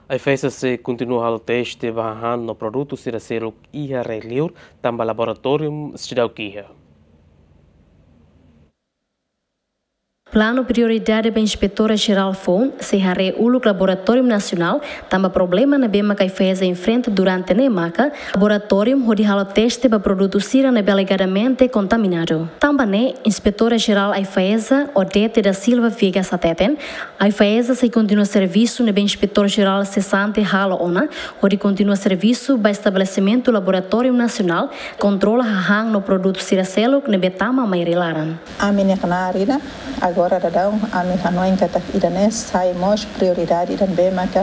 A FSC continua o teste barrando no produto siracelo ia reliur também laboratório cidade kia. Plano prioridade para a inspetora-geral FON, se haré o Laboratório Nacional, também problema na bema que fez em frente durante a nemaca, laboratório onde há o teste para produto sira na alegadamente contaminado. Também inspetora-geral AIFESA, Odete da Silva Viga Sateten, AIFESA se continua serviço na inspetor-geral cessante Halo Ona, onde continua serviço para estabelecimento Laboratório Nacional, controla a no produto siracelo que betama mairilaran. A minha canarina agora dadão a minha canoa kata idane sai mos prioridade dan bema que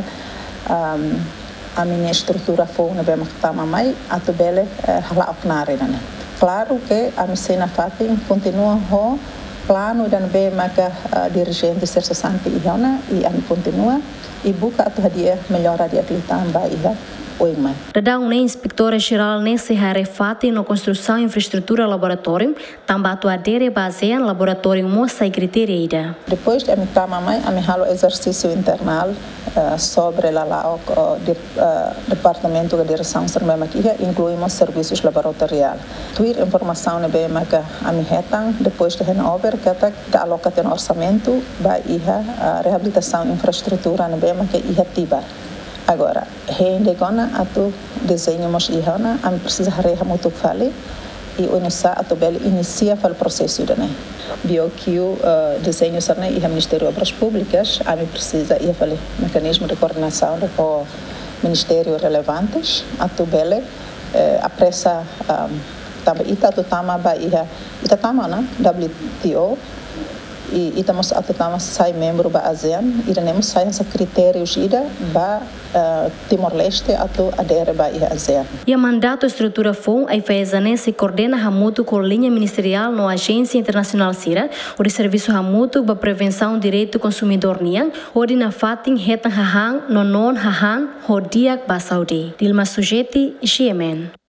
a minha estrutura foi na bema que tama mai atu bele hala oknarina né. Claro que a minha cena fatin continua ho plano dan bema que dirigente ser sessante ihana e a continua e buka atu hadia melhora dia klitamba iha. Dadang ne inspektora-geral nesse harefate na construção e infraestrutura laboratório, também atuadere baseia laboratório moça e criteria. Depois de a mãe halo exercício internal sobre o departamento de direção sermema que incluímos serviços laboratoriais. Tuir informação ne bem que a hetang depois de henover que da alocação orçamento ba iha reabilitação infraestrutura ne bem que iha tiba. Agora, rendegona atu desenho mos ihana, am precisa reha muito fale e unisa atu bel inicia fal processo dane. Bio que o desenho sarne iha Ministério Obras Públicas, am precisa iha fale mecanismo de coordenação com ministério relevantes, atu bele apressa também ita atu tama ba iha ita tama na WTO e estamos atentando sai membro da ASEAN e temos sai essa critérios ida ba Timor-Leste atu adere ba a ASEAN. E a mandato estrutura FON a FESANE se coordena hamutu com linha ministerial no Agência Internacional CIRA, o serviço hamutu ba prevenção direito consumidor niang, onde na fatin hetan hahang no non hahan hodiak ba Saudi. Dilma Sujeti, Xiemen.